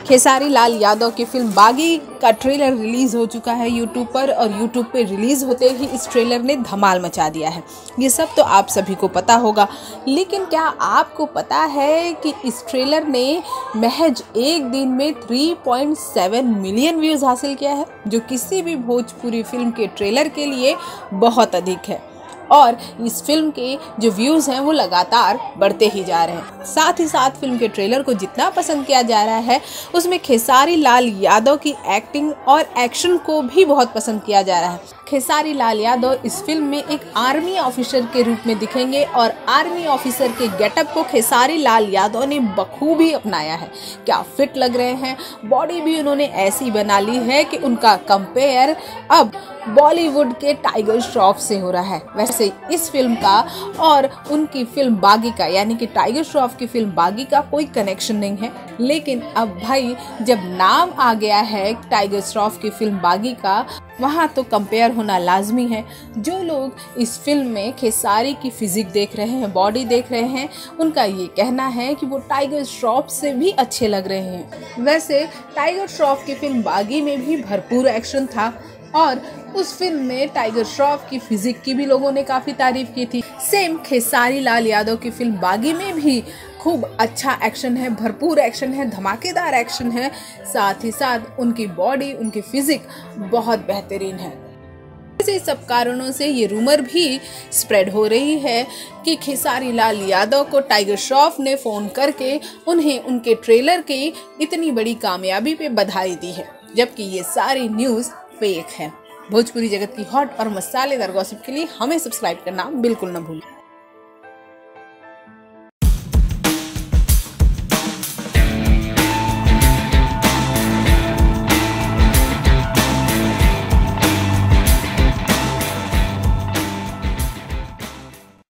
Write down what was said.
खेसारी लाल यादव की फिल्म बागी का ट्रेलर रिलीज़ हो चुका है यूट्यूब पर, और यूट्यूब पे रिलीज़ होते ही इस ट्रेलर ने धमाल मचा दिया है। ये सब तो आप सभी को पता होगा, लेकिन क्या आपको पता है कि इस ट्रेलर ने महज एक दिन में 3.7 मिलियन व्यूज़ हासिल किया है, जो किसी भी भोजपुरी फिल्म के ट्रेलर के लिए बहुत अधिक है। और इस फिल्म के जो व्यूज़ हैं वो लगातार बढ़ते ही जा रहे हैं। साथ ही साथ फिल्म के ट्रेलर को जितना पसंद किया जा रहा है, उसमें खेसारी लाल यादव की एक्टिंग और एक्शन को भी बहुत पसंद किया जा रहा है। खेसारी लाल यादव इस फिल्म में एक आर्मी ऑफिसर के रूप में दिखेंगे, और आर्मी ऑफिसर के गेटअप को खेसारी लाल यादव ने बखूबी अपनाया है। क्या फिट लग रहे हैं, बॉडी भी उन्होंने ऐसी बना ली है कि उनका कंपेयर अब बॉलीवुड के टाइगर श्रॉफ से हो रहा है। वैसे इस फिल्म का और उनकी फिल्म बागी का, यानी कि टाइगर श्रॉफ की फिल्म बागी का कोई कनेक्शन नहीं है, लेकिन अब भाई जब नाम आ गया है टाइगर श्रॉफ की फिल्म बागी का, वहाँ तो कंपेयर होना लाजमी है। जो लोग इस फिल्म में खेसारी की फिजिक देख रहे हैं, बॉडी देख रहे हैं, उनका ये कहना है कि वो टाइगर श्रॉफ से भी अच्छे लग रहे हैं। वैसे टाइगर श्रॉफ की फिल्म बागी में भी भरपूर एक्शन था, और उस फिल्म में टाइगर श्रॉफ की फिजिक की भी लोगों ने काफ़ी तारीफ की थी। सेम खेसारी लाल यादव की फिल्म बागी में भी खूब अच्छा एक्शन है, भरपूर एक्शन है, धमाकेदार एक्शन है। साथ ही साथ उनकी बॉडी, उनकी फिजिक बहुत बेहतरीन है। इस सब कारणों से ये रूमर भी स्प्रेड हो रही है कि खेसारी लाल यादव को टाइगर श्रॉफ ने फ़ोन करके उन्हें उनके ट्रेलर की इतनी बड़ी कामयाबी पे बधाई दी है, जबकि ये सारी न्यूज़ फेक है। भोजपुरी जगत की हॉट और मसालेदार गॉसिप के लिए हमें सब्सक्राइब करना बिल्कुल न भूलें।